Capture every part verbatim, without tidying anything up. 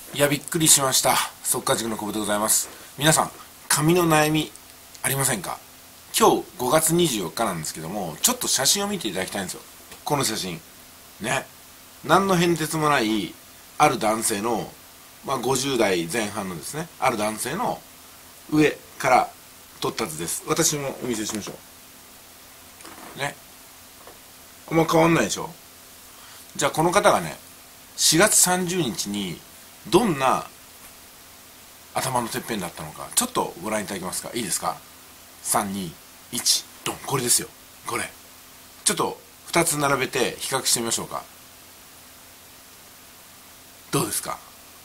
いや、びっくりしました。速稼塾の久保でございます。皆さん、髪の悩みありませんか？今日ごがつにじゅうよっかなんですけども、ちょっと写真を見ていただきたいんですよ。この写真。ね。何の変哲もない、ある男性の、まあごじゅうだいぜん半のですね、ある男性の上から撮った図です。私もお見せしましょう。ね。あんま変わんないでしょ？じゃあこの方がね、しがつさんじゅうにちに、どんな頭のてっぺんだったのかちょっとご覧いただけますか？いいですか？さん、に、いち、ドン。これですよ。これちょっとふたつ並べて比較してみましょうか。どうですか？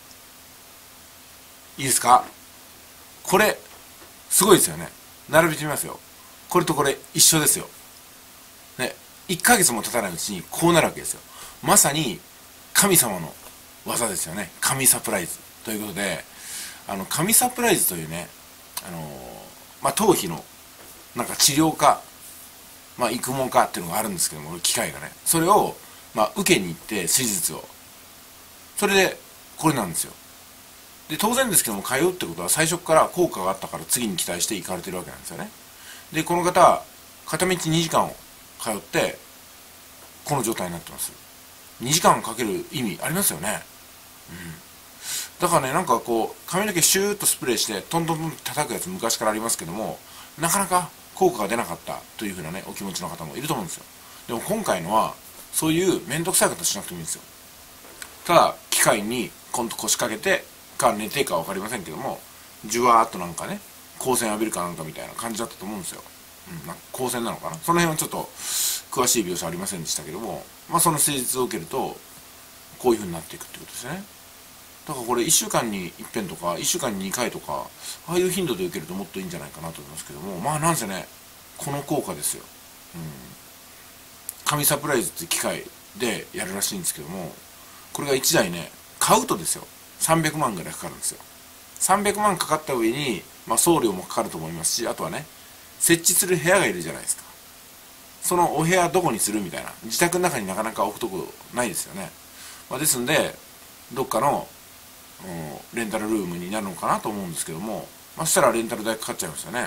いいですか？これすごいですよね。並べてみますよ。これとこれ一緒ですよね。いっかげつも経たないうちにこうなるわけですよ。まさに神様の技ですよね。神サプライズということで、あの神サプライズというね、あのー、まあ頭皮のなんか治療科、まあ育毛科っていうのがあるんですけども、機械がね、それをまあ受けに行って手術を、それでこれなんですよ。で当然ですけども、通うってことは最初から効果があったから次に期待して行かれてるわけなんですよね。でこの方片道にじかんを通ってこの状態になってます。にじかんかける意味ありますよね。うん、だからね、なんかこう髪の毛シューッとスプレーしてトントントンと叩くやつ昔からありますけども、なかなか効果が出なかったというふうなねお気持ちの方もいると思うんですよ。でも今回のはそういう面倒くさいことしなくてもいいんですよ。ただ機械にコンと腰掛けてか寝てか分かりませんけども、じゅわーっとなんかね光線浴びるかなんかみたいな感じだったと思うんですよ。うん、なんか光線なのかな、その辺はちょっと詳しい描写ありませんでしたけども、まあその施術を受けるとこういうふうになっていくってことですね。だからこれいっしゅうかんにいっぺんとかいっしゅうかんににかいとか、ああいう頻度で受けるともっといいんじゃないかなと思いますけども、まあなんせねこの効果ですよ。うん、神サプライズって機械でやるらしいんですけども、これがいちだいね買うとですよさんびゃくまんぐらいかかるんですよ。さんびゃくまんかかった上に、まあ、送料もかかると思いますし、あとはね設置する部屋がいるじゃないですか。そのお部屋どこにするみたいな、自宅の中になかなか置くとこないですよね。まあ、ですんでどっかのレンタルルームになるのかなと思うんですけども、まあ、そしたらレンタル代かかっちゃいますよね。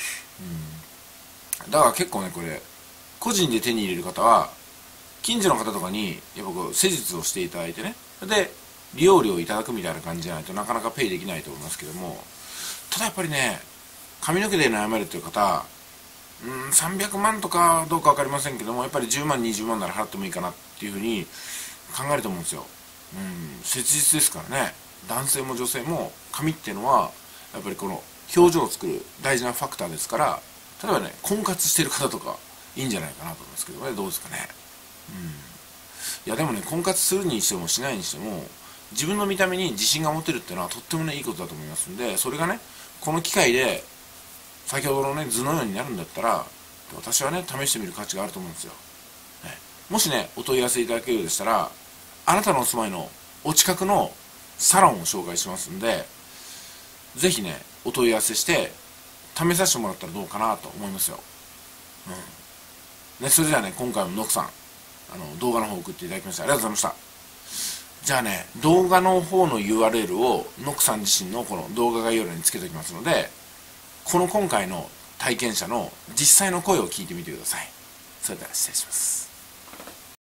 うん、だから結構ねこれ個人で手に入れる方は近所の方とかにやっぱこう施術をしていただいてね、で利用料をいただくみたいな感じじゃないとなかなかペイできないと思いますけども、ただやっぱりね髪の毛で悩まれてる方、うんさんびゃくまんとかどうか分かりませんけども、やっぱりじゅうまんにじゅうまんなら払ってもいいかなっていうふうに考えると思うんですよ。うん切実ですからね。男性も女性も髪っていうのはやっぱりこの表情を作る大事なファクターですから、例えばね婚活してる方とかいいんじゃないかなと思いますけどね。どうですかね。うん、いやでもね婚活するにしてもしないにしても自分の見た目に自信が持てるっていうのはとってもねいいことだと思いますんで、それがねこの機会で先ほどのね図のようになるんだったら私はね試してみる価値があると思うんですよ。ね、もしねお問い合わせいただけるようでしたら、あなたのお住まいのお近くのサロンを紹介しますんで、ぜひねお問い合わせして試させてもらったらどうかなと思いますよ。うんね、それではね今回もノクさんあの動画の方送っていただきましてありがとうございました。じゃあね動画の方の ユーアールエル をノクさん自身のこの動画概要欄につけておきますので、この今回の体験者の実際の声を聞いてみてください。それでは失礼します。